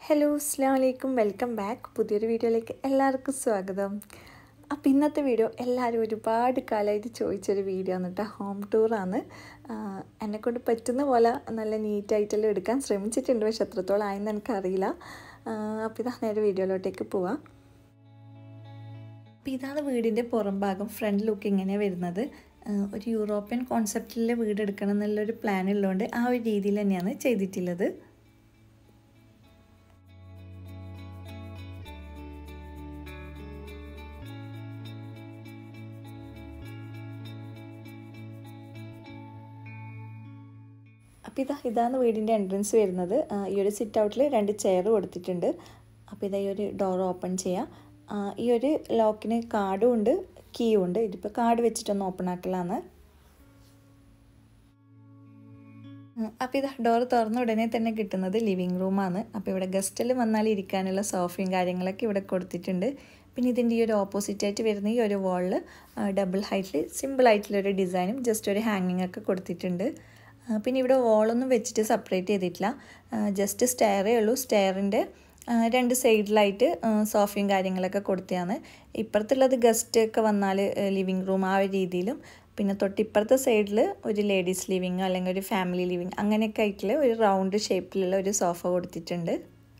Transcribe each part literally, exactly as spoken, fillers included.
Hello അസ്സലാമു അലൈക്കും welcome back പുതിയൊരു വീഡിയോയിലേക്ക് എല്ലാവർക്കും സ്വാഗതം. അപ്പോൾ ഇന്നത്തെ വീഡിയോ എല്ലാവരും ഒരുപാട് കാലമായിട്ട് ചോദിച്ചൊരു വീഡിയോ ആണ് കേട്ടോ. ഹോം ടൂറാണ്. എന്നെക്കൊണ്ട് പറ്റുന്ന പോലെ നല്ല നീറ്റായിട്ടെല്ലാം എടുക്കാൻ ശ്രമിച്ചിട്ടുണ്ട്, പക്ഷെ എത്രത്തോളം ആയെന്ന് എനിക്കറിയില്ല. അപ്പോൾ ഇതാ നേരെ വീഡിയോയിലോട്ടേക്ക് പോവാം. അപ്പോൾ ഇതാണ് വീടിൻ്റെ പുറം ഭാഗം. ഫ്രണ്ട് ലുക്ക് ഇങ്ങനെയാണ് വരുന്നത്. ഒരു യൂറോപ്യൻ കോൺസെപ്റ്റിലെ വീട് എടുക്കണം എന്നുള്ളൊരു പ്ലാൻ ഉള്ളതുകൊണ്ട് ആ ഒരു രീതിയിൽ തന്നെയാണ് ചെയ്തിട്ടുള്ളത്. അപ്പോൾ ഇതാ ഇതാണ് വീടിൻ്റെ എൻട്രൻസ് വരുന്നത്. ഈ ഒരു സിറ്റ് ഔട്ടിൽ രണ്ട് ചെയർ കൊടുത്തിട്ടുണ്ട്. അപ്പോൾ ഇതാ ഈ ഒരു ഡോർ ഓപ്പൺ ചെയ്യാം. ഈ ഒരു ലോക്കിന് കാർഡും ഉണ്ട്, കീയും ഉണ്ട്. ഇതിപ്പോൾ കാർഡ് വെച്ചിട്ടൊന്ന് ഓപ്പൺ ആക്കലാണ്. അപ്പോൾ ഇതാ ഡോർ തുറന്ന ഉടനെ തന്നെ കിട്ടുന്നത് ലിവിങ് റൂമാണ്. അപ്പോൾ ഇവിടെ ഗസ്റ്റിൽ വന്നാൽ ഇരിക്കാനുള്ള സോഫയും കാര്യങ്ങളൊക്കെ ഇവിടെ കൊടുത്തിട്ടുണ്ട്. പിന്നെ ഇതിൻ്റെ ഈ ഒരു ഓപ്പോസിറ്റായിട്ട് വരുന്ന ഈ ഒരു വാളിൽ ഡബിൾ ഹൈറ്റിൽ സിമ്പിളായിട്ടുള്ളൊരു ഡിസൈനും ജസ്റ്റ് ഒരു ഹാങ്ങിങ് ഒക്കെ കൊടുത്തിട്ടുണ്ട്. പിന്നെ ഇവിടെ വോളൊന്നും വെച്ചിട്ട് സെപ്പറേറ്റ് ചെയ്തിട്ടില്ല, ജസ്റ്റ് സ്റ്റെയറേ ഉള്ളൂ. സ്റ്റെയറിൻ്റെ രണ്ട് സൈഡിലായിട്ട് സോഫയും കാര്യങ്ങളൊക്കെ കൊടുത്തതാണ്. ഇപ്പുറത്തുള്ളത് ഗസ്റ്റ് ഒക്കെ വന്നാൽ ലിവിങ് റൂം ആ ഒരു രീതിയിലും, പിന്നെ തൊട്ടിപ്പുറത്തെ സൈഡിൽ ഒരു ലേഡീസ് ലിവിങ് അല്ലെങ്കിൽ ഒരു ഫാമിലി ലിവിങ് അങ്ങനെയൊക്കെ ആയിട്ടുള്ള ഒരു റൗണ്ട് ഷേപ്പിലുള്ള ഒരു സോഫ കൊടുത്തിട്ടുണ്ട്.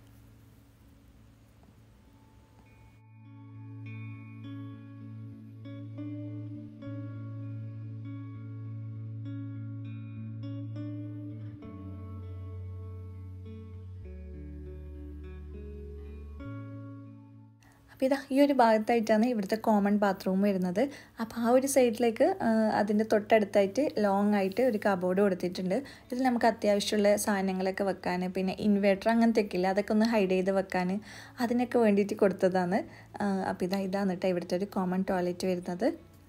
അപ്പോൾ ഇതാ ഈ ഒരു ഭാഗത്തായിട്ടാണ് ഇവിടുത്തെ കോമൺ ബാത്റൂം വരുന്നത്. അപ്പോൾ ആ ഒരു സൈഡിലേക്ക് അതിൻ്റെ തൊട്ടടുത്തായിട്ട് ലോങ് ആയിട്ട് ഒരു കബോർഡ് കൊടുത്തിട്ടുണ്ട്. ഇതിൽ നമുക്ക് അത്യാവശ്യമുള്ള സാധനങ്ങളൊക്കെ വെക്കാൻ, പിന്നെ ഇൻവേർട്ടർ അങ്ങനത്തെയൊക്കെ ഇല്ല, അതൊക്കെ ഒന്ന് ഹൈഡ് ചെയ്ത് വെക്കാൻ, അതിനൊക്കെ വേണ്ടിയിട്ട് കൊടുത്തതാണ്. അപ്പോൾ ഇതാ ഇതാണ് കേട്ടോ ഇവിടുത്തെ ഒരു കോമൺ ടോയ്ലറ്റ് വരുന്നത്.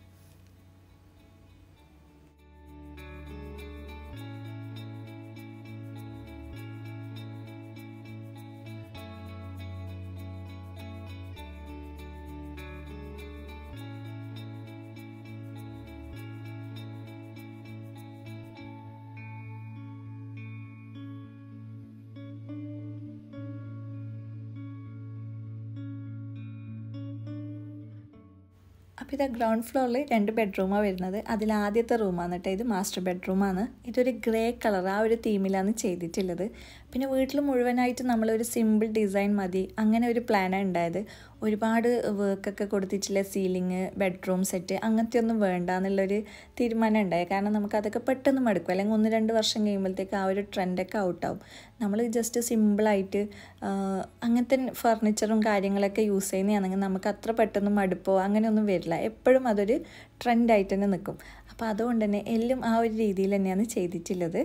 അപ്പോൾ ഇത് ഗ്രൗണ്ട് ഫ്ലോറിൽ രണ്ട് ബെഡ്റൂമാണ് വരുന്നത്. അതിൽ ആദ്യത്തെ റൂമാണ് കേട്ടോ ഇത്, മാസ്റ്റർ ബെഡ്റൂമാണ്. ഇതൊരു ഗ്രേ കളർ ആ ഒരു തീമിലാണ് ചെയ്തിട്ടുള്ളത്. പിന്നെ വീട്ടിൽ മുഴുവനായിട്ട് നമ്മളൊരു സിമ്പിൾ ഡിസൈൻ മതി അങ്ങനെ ഒരു പ്ലാനാണ് ഉണ്ടായത്. ഒരുപാട് വർക്കൊക്കെ കൊടുത്തിട്ടുള്ള സീലിങ്, ബെഡ്റൂം സെറ്റ് അങ്ങനത്തെ ഒന്നും വേണ്ട എന്നുള്ളൊരു തീരുമാനം ഉണ്ടായി. കാരണം നമുക്ക് അതൊക്കെ പെട്ടെന്ന് മടുക്കും, അല്ലെങ്കിൽ ഒന്ന് രണ്ട് വർഷം കഴിയുമ്പോഴത്തേക്ക് ആ ഒരു ട്രെൻഡൊക്കെ ഔട്ടാവും. നമ്മൾ ജസ്റ്റ് സിമ്പിളായിട്ട് അങ്ങനത്തെ ഫർണിച്ചറും കാര്യങ്ങളൊക്കെ യൂസ് ചെയ്യുന്നതാണെങ്കിൽ നമുക്ക് അത്ര പെട്ടെന്ന് മടുപ്പോ അങ്ങനെയൊന്നും വരില്ല. എപ്പോഴും അതൊരു ട്രെൻഡായിട്ട് തന്നെ നിൽക്കും. അപ്പോൾ അതുകൊണ്ട് തന്നെ എല്ലാം ആ ഒരു രീതിയിൽ തന്നെയാണ് ചെയ്തിട്ടുള്ളത്.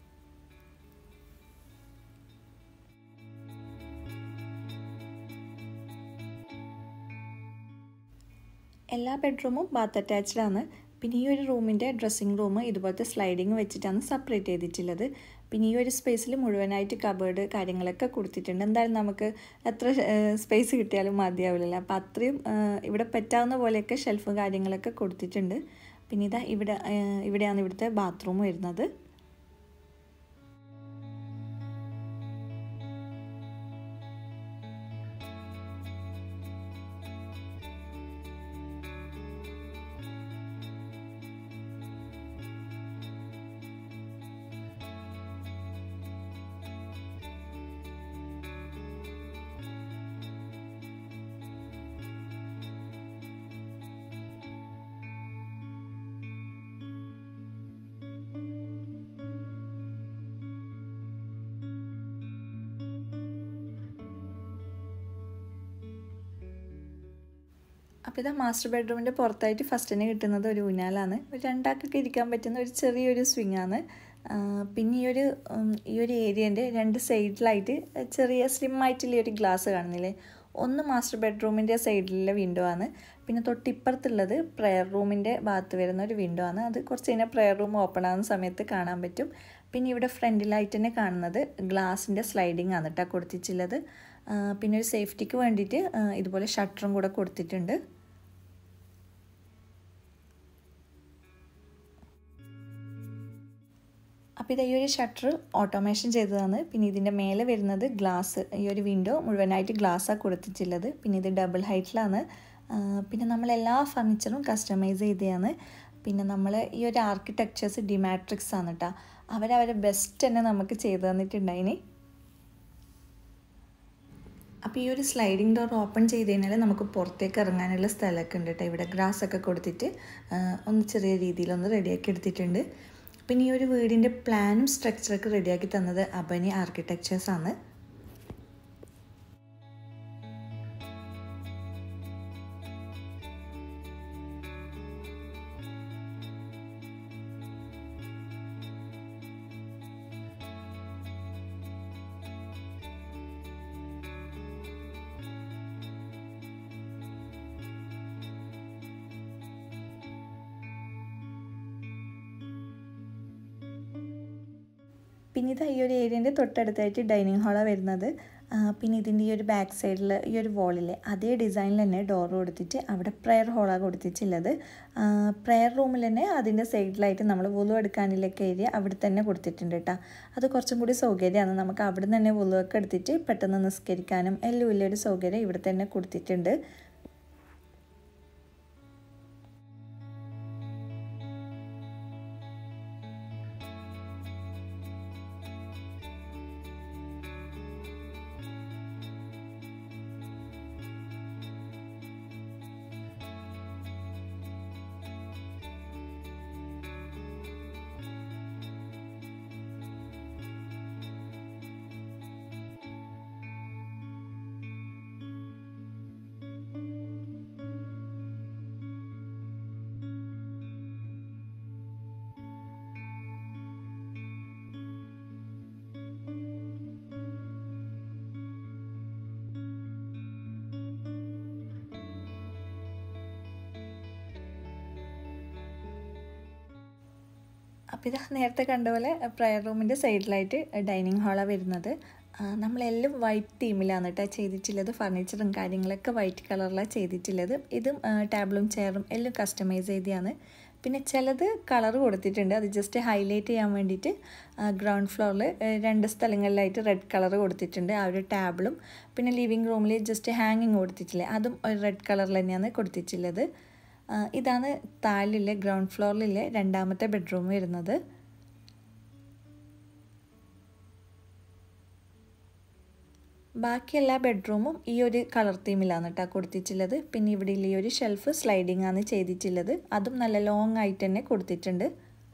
എല്ലാ ബെഡ്റൂമും ബാത്ത് അറ്റാച്ച്ഡാണ്. പിന്നെ ഈ ഒരു റൂമിൻ്റെ ഡ്രസ്സിങ് റൂം ഇതുപോലത്തെ സ്ലൈഡിങ് വെച്ചിട്ടാണ് സെപ്പറേറ്റ് ചെയ്തിട്ടുള്ളത്. പിന്നെ ഈ ഒരു സ്പേസിൽ മുഴുവനായിട്ട് കബേർഡ് കാര്യങ്ങളൊക്കെ കൊടുത്തിട്ടുണ്ട്. എന്തായാലും നമുക്ക് എത്ര സ്പേസ് കിട്ടിയാലും മതിയാവില്ലല്ലോ. അപ്പോൾ അത്രയും ഇവിടെ പറ്റാവുന്ന പോലെയൊക്കെ ഷെൽഫ് കാര്യങ്ങളൊക്കെ കൊടുത്തിട്ടുണ്ട്. പിന്നെ ഇതാ ഇവിടെ ഇവിടെയാണ് ഇവിടുത്തെ ബാത്റൂം വരുന്നത്. അപ്പോൾ ഇതാ മാസ്റ്റർ ബെഡ്റൂമിൻ്റെ പുറത്തായിട്ട് ഫസ്റ്റ് തന്നെ കിട്ടുന്നത് ഒരു ഊഞ്ഞാലാണ്. ഒരു രണ്ടാൾക്കൊക്കെ ഇരിക്കാൻ പറ്റുന്ന ഒരു ചെറിയൊരു സ്വിങ്ങാണ്. പിന്നെ ഈ ഒരു ഈ ഒരു ഏരിയൻ്റെ രണ്ട് സൈഡിലായിട്ട് ചെറിയ സ്ലിം ആയിട്ടുള്ള ഒരു ഗ്ലാസ് കാണുന്നില്ലേ, ഒന്ന് മാസ്റ്റർ ബെഡ്റൂമിൻ്റെ സൈഡിലുള്ള വിൻഡോ ആണ്. പിന്നെ തൊട്ടിപ്പുറത്തുള്ളത് പ്രെയർ റൂമിൻ്റെ ഭാഗത്ത് വരുന്ന ഒരു വിൻഡോ ആണ്. അത് കുറച്ച് കഴിഞ്ഞാൽ പ്രെയർ റൂം ഓപ്പൺ ആകുന്ന സമയത്ത് കാണാൻ പറ്റും. പിന്നെ ഇവിടെ ഫ്രണ്ടിലായിട്ട് തന്നെ കാണുന്നത് ഗ്ലാസിൻ്റെ സ്ലൈഡിങ് ആണ് കേട്ടോ കൊടുത്തിട്ടുള്ളത്. പിന്നെ ഒരു സേഫ്റ്റിക്ക് വേണ്ടിയിട്ട് ഇതുപോലെ ഷട്ടറും കൂടെ കൊടുത്തിട്ടുണ്ട്. അപ്പോൾ ഇത് ഈ ഒരു ഷട്ടർ ഓട്ടോമേഷൻ ചെയ്തതാണ്. പിന്നെ ഇതിൻ്റെ മേലെ വരുന്നത് ഗ്ലാസ്, ഈ ഒരു വിൻഡോ മുഴുവനായിട്ട് ഗ്ലാസ്സാണ് കൊടുത്തിട്ടുള്ളത്. പിന്നെ ഇത് ഡബിൾ ഹൈറ്റിലാണ്. പിന്നെ നമ്മളെല്ലാ ഫർണിച്ചറും കസ്റ്റമൈസ് ചെയ്തതാണ്. പിന്നെ നമ്മൾ ഈ ഒരു ആർക്കിടെക്ചേഴ്സ് ഡിമാട്രിക്സ് ആണ് കേട്ടോ. അവരവരെ ബെസ്റ്റ് തന്നെ നമുക്ക് ചെയ്തു തന്നിട്ടുണ്ടായിന്. അപ്പോൾ ഈ ഒരു സ്ലൈഡിങ് ഡോർ ഓപ്പൺ ചെയ്ത് കഴിഞ്ഞാൽ നമുക്ക് പുറത്തേക്ക് ഇറങ്ങാനുള്ള സ്ഥലമൊക്കെ ഉണ്ട് കേട്ടോ. ഇവിടെ ഗ്രാസ് ഒക്കെ കൊടുത്തിട്ട് ഒന്ന് ചെറിയ രീതിയിലൊന്ന് റെഡിയാക്കി എടുത്തിട്ടുണ്ട്. പിന്നെ ഈ ഒരു വീടിൻ്റെ പ്ലാനും സ്ട്രക്ചറൊക്കെ റെഡിയാക്കി തന്നത് അബനി ആർക്കിടെക്ചേഴ്സാണ്. പിന്നെ ഇത് ഈ ഒരു ഏരിയൻ്റെ തൊട്ടടുത്തായിട്ട് ഡൈനിങ് ഹാളാണ് വരുന്നത്. പിന്നെ ഇതിൻ്റെ ഈ ഒരു ബാക്ക് സൈഡിൽ ഈ ഒരു വോളിൽ അതേ ഡിസൈനിൽ തന്നെ ഡോർ കൊടുത്തിട്ട് അവിടെ പ്രെയർ ഹോളാണ് കൊടുത്തിട്ടുള്ളത്. പ്രെയർ റൂമിൽ തന്നെ അതിൻ്റെ സൈഡിലായിട്ട് നമ്മൾ വുളു എടുക്കാനില്ലൊക്കെ ഏരിയ അവിടെ തന്നെ കൊടുത്തിട്ടുണ്ട് കേട്ടോ. അത് കുറച്ചും കൂടി സൗകര്യമാണ്. നമുക്ക് അവിടെ നിന്ന് തന്നെ വുളുവൊക്കെ എടുത്തിട്ട് പെട്ടെന്ന് നിസ്കരിക്കാനും എല്ലാം വലിയൊരു സൗകര്യം ഇവിടെ തന്നെ കൊടുത്തിട്ടുണ്ട്. അപ്പോൾ ഇത് നേരത്തെ കണ്ട പോലെ പ്രയർ റൂമിൻ്റെ സൈഡിലായിട്ട് ഡൈനിങ് ഹാളാണ് വരുന്നത്. നമ്മളെല്ലാം വൈറ്റ് തീമിലാണ് കേട്ടോ ചെയ്തിട്ടുള്ളത്. ഫർണിച്ചറും കാര്യങ്ങളൊക്കെ വൈറ്റ് കളറിലാണ് ചെയ്തിട്ടുള്ളത്. ഇതും ടേബിളും ചെയറും എല്ലാം കസ്റ്റമൈസ് ചെയ്തതാണ്. പിന്നെ ചിലത് കളർ കൊടുത്തിട്ടുണ്ട്. അത് ജസ്റ്റ് ഹൈലൈറ്റ് ചെയ്യാൻ വേണ്ടിയിട്ട് ഗ്രൗണ്ട് ഫ്ലോറിൽ രണ്ട് സ്ഥലങ്ങളിലായിട്ട് റെഡ് കളർ കൊടുത്തിട്ടുണ്ട്. ആ ഒരു ടേബിളും പിന്നെ ലിവിങ് റൂമിൽ ജസ്റ്റ് ഹാങ്ങിങ് കൊടുത്തിട്ടില്ലേ, അതും ഒരു റെഡ് കളറിൽ തന്നെയാണ് കൊടുത്തിട്ടുള്ളത്. ഇതാണ് താഴെയിലെ ഗ്രൗണ്ട് ഫ്ലോറിലെ രണ്ടാമത്തെ ബെഡ്റൂം വരുന്നത്. ബാക്കി എല്ലാ ബെഡ്റൂമും ഈ ഒരു കളർ തീമിലാണ് കേട്ടോ കൊടുത്തിട്ടുള്ളത്. പിന്നെ ഇവിടെ ഈ ഒരു ഷെൽഫ് സ്ലൈഡിങ് ആണ് ചെയ്തിട്ടുള്ളത്. അതും നല്ല ലോങ് ആയിട്ട് തന്നെ കൊടുത്തിട്ടുണ്ട്.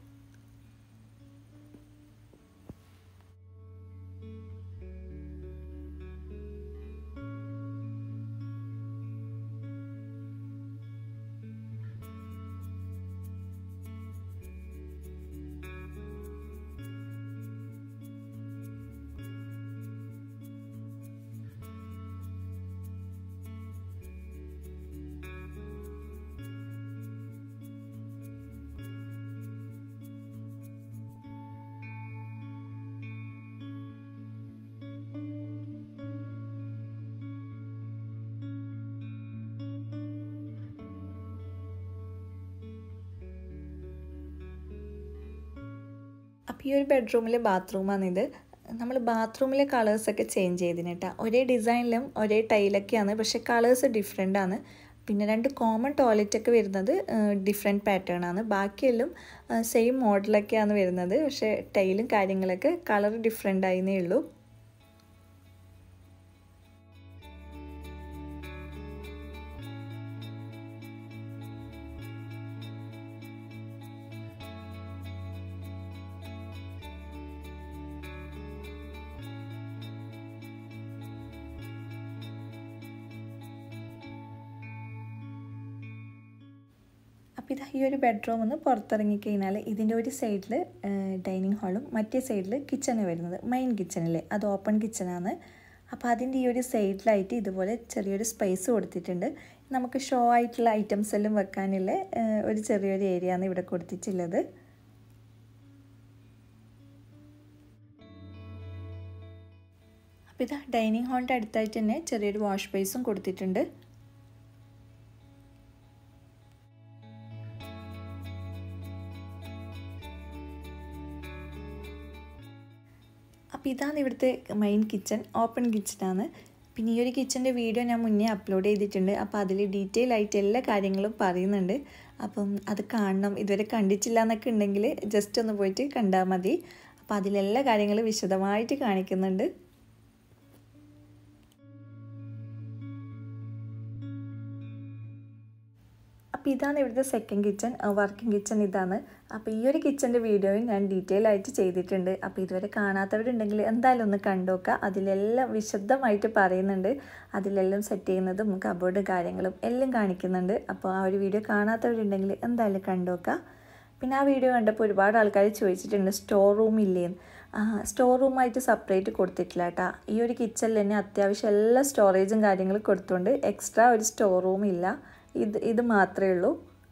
അപ്പോൾ ഈ ഒരു ബെഡ്റൂമിലെ ബാത്റൂമാണിത്. നമ്മൾ ബാത്റൂമിലെ കളേഴ്സൊക്കെ ചേഞ്ച് ചെയ്തിന് കേട്ടോ. ഒരേ ഡിസൈനിലും ഒരേ ടൈലൊക്കെയാണ്, പക്ഷേ കളേഴ്സ് ഡിഫറെൻ്റ് ആണ്. പിന്നെ രണ്ട് കോമൺ ടോയ്ലറ്റൊക്കെ വരുന്നത് ഡിഫറെൻറ്റ് പാറ്റേൺ ആണ്. ബാക്കിയെല്ലാം സെയിം മോഡലൊക്കെയാണ് വരുന്നത്, പക്ഷേ ടൈലും കാര്യങ്ങളൊക്കെ കളർ ഡിഫറെൻ്റ് ആയിരുന്നേ ഉള്ളൂ. അപ്പോൾ ഇത് ഈ ഒരു ബെഡ്റൂമിൽ നിന്ന് പുറത്തിറങ്ങിക്കഴിഞ്ഞാൽ ഇതിൻ്റെ ഒരു സൈഡിൽ ഡൈനിങ് ഹാളും മറ്റേ സൈഡിൽ കിച്ചണ് വരുന്നത്. മെയിൻ കിച്ചണിൽ അത് ഓപ്പൺ കിച്ചണാണ്. അപ്പോൾ അതിൻ്റെ ഈ ഒരു സൈഡിലായിട്ട് ഇതുപോലെ ചെറിയൊരു സ്പേസ് കൊടുത്തിട്ടുണ്ട്. നമുക്ക് ഷോ ആയിട്ടുള്ള ഐറ്റംസ് എല്ലാം വെക്കാനുള്ള ഒരു ചെറിയൊരു ഏരിയ ആണ് ഇവിടെ കൊടുത്തിട്ടുള്ളത്. അപ്പോൾ ഇത് ഡൈനിങ് ഹാളിൻ്റെ അടുത്തായിട്ട് തന്നെ ചെറിയൊരു വാഷ് ബേസും കൊടുത്തിട്ടുണ്ട്. അപ്പോൾ ഇതാണ് ഇവിടുത്തെ മെയിൻ കിച്ചൺ, ഓപ്പൺ കിച്ചണാണ്. പിന്നെ ഈ ഒരു കിച്ചൻ്റെ വീഡിയോ ഞാൻ മുന്നേ അപ്ലോഡ് ചെയ്തിട്ടുണ്ട്. അപ്പോൾ അതിൽ ഡീറ്റെയിൽ ആയിട്ട് എല്ലാ കാര്യങ്ങളും പറയുന്നുണ്ട്. അപ്പം അത് കാണണം, ഇതുവരെ കണ്ടിട്ടില്ല എന്നൊക്കെ ഉണ്ടെങ്കിൽ ജസ്റ്റ് ഒന്ന് പോയിട്ട് കണ്ടാൽ മതി. അപ്പോൾ അതിലെല്ലാ കാര്യങ്ങളും വിശദമായിട്ട് കാണിക്കുന്നുണ്ട്. അപ്പോൾ ഇതാണ് ഇവിടുത്തെ സെക്കൻഡ് കിച്ചൺ, വർക്കിംഗ് കിച്ചൺ ഇതാണ്. അപ്പോൾ ഈ ഒരു കിച്ചൻ്റെ വീഡിയോയും ഞാൻ ഡീറ്റെയിൽ ആയിട്ട് ചെയ്തിട്ടുണ്ട്. അപ്പോൾ ഇതുവരെ കാണാത്തവരുണ്ടെങ്കിൽ എന്തായാലും ഒന്ന് കണ്ടുനോക്കുക. അതിലെല്ലാം വിശദമായിട്ട് പറയുന്നുണ്ട്. അതിലെല്ലാം സെറ്റ് ചെയ്യുന്നതും കബോർഡ് കാര്യങ്ങളും എല്ലാം കാണിക്കുന്നുണ്ട്. അപ്പോൾ ആ ഒരു വീഡിയോ കാണാത്തവരുണ്ടെങ്കിൽ എന്തായാലും കണ്ടുനോക്കുക. പിന്നെ ആ വീഡിയോ കണ്ടപ്പോൾ ഒരുപാട് ആൾക്കാർ ചോദിച്ചിട്ടുണ്ട് സ്റ്റോർ റൂം ഇല്ലേന്ന്. സ്റ്റോർ റൂമായിട്ട് സെപ്പറേറ്റ് കൊടുത്തിട്ടില്ല കേട്ടോ. ഈ ഒരു കിച്ചണിൽ തന്നെ അത്യാവശ്യം എല്ലാ സ്റ്റോറേജും കാര്യങ്ങളും കൊടുത്തുകൊണ്ട് എക്സ്ട്രാ ഒരു സ്റ്റോർ റൂം ഇല്ല. ഇത് ഇത് മാത്രമേ ഉള്ളൂ.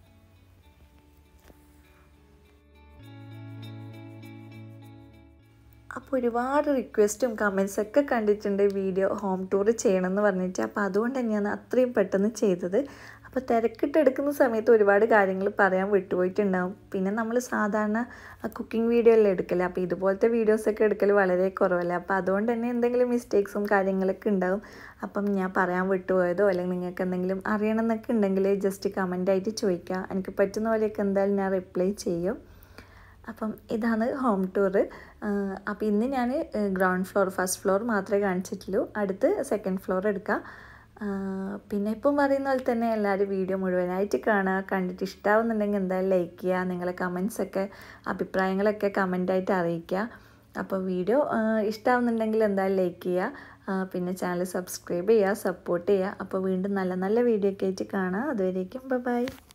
അപ്പോൾ ഒരുപാട് റിക്വസ്റ്റും കമൻസൊക്കെ കണ്ടിട്ടുണ്ട് വീഡിയോ ഹോം ടൂർ ചെയ്യണമെന്ന് പറഞ്ഞിട്ട്. അപ്പോൾ അതുകൊണ്ട് തന്നെയാണ് അത്രയും പെട്ടെന്ന് ചെയ്തത്. അപ്പോൾ തിരക്കിട്ടെടുക്കുന്ന സമയത്ത് ഒരുപാട് കാര്യങ്ങൾ പറയാൻ വിട്ടുപോയിട്ടുണ്ടാവും. പിന്നെ നമ്മൾ സാധാരണ കുക്കിംഗ് വീഡിയോ എല്ലാം എടുക്കല്ലേ, അപ്പോൾ ഇതുപോലത്തെ വീഡിയോസൊക്കെ എടുക്കൽ വളരെ കുറവല്ലേ. അപ്പോൾ അതുകൊണ്ട് തന്നെ എന്തെങ്കിലും മിസ്റ്റേക്സും കാര്യങ്ങളൊക്കെ ഉണ്ടാവും. അപ്പം ഞാൻ പറയാൻ വിട്ടുപോയതോ അല്ലെങ്കിൽ നിങ്ങൾക്ക് എന്തെങ്കിലും അറിയണമെന്നൊക്കെ ഉണ്ടെങ്കിൽ ജസ്റ്റ് കമൻ്റായിട്ട് ചോദിക്കുക. എനിക്ക് പറ്റുന്ന പോലെയൊക്കെ എന്തായാലും ഞാൻ റിപ്ലൈ ചെയ്യും. അപ്പം ഇതാണ് ഹോം ടൂറ്. അപ്പോൾ ഇന്ന് ഞാൻ ഗ്രൗണ്ട് ഫ്ലോർ ഫസ്റ്റ് ഫ്ലോർ മാത്രമേ കാണിച്ചിട്ടുള്ളൂ. അടുത്ത് സെക്കൻഡ് ഫ്ലോർ എടുക്കുക. പിന്നെ ഇപ്പം പറയുന്ന പോലെ തന്നെ എല്ലാവരും വീഡിയോ മുഴുവനായിട്ട് കാണുക. കണ്ടിട്ട് ഇഷ്ടമാവുന്നുണ്ടെങ്കിൽ എന്തായാലും ലൈക്ക് ചെയ്യുക. നിങ്ങളെ കമൻസൊക്കെ അഭിപ്രായങ്ങളൊക്കെ കമൻ്റായിട്ട് അറിയിക്കുക. അപ്പോൾ വീഡിയോ ഇഷ്ടമാവുന്നുണ്ടെങ്കിൽ എന്തായാലും ലൈക്ക് ചെയ്യുക. പിന്നെ ചാനൽ സബ്സ്ക്രൈബ് ചെയ്യുക, സപ്പോർട്ട് ചെയ്യുക. അപ്പോൾ വീണ്ടും നല്ല നല്ല വീഡിയോ ഒക്കെ ആയിട്ട് കാണാം. അതുവരേക്കും ബൈ ബൈ.